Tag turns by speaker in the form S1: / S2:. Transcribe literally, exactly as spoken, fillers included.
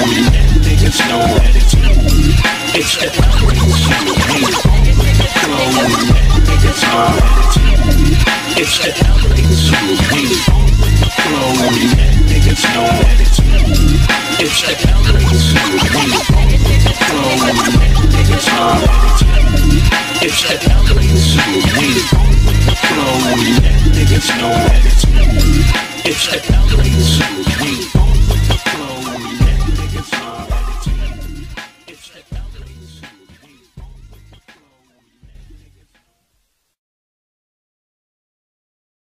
S1: let niggas know that it's me. It's the L A C Flow, let niggas know that it's me. It's the L A C Flow, let niggas know that it's me. It's the L A C Flow, let niggas know that it's me. It's the L A C Flow, let niggas know that it's me. It's the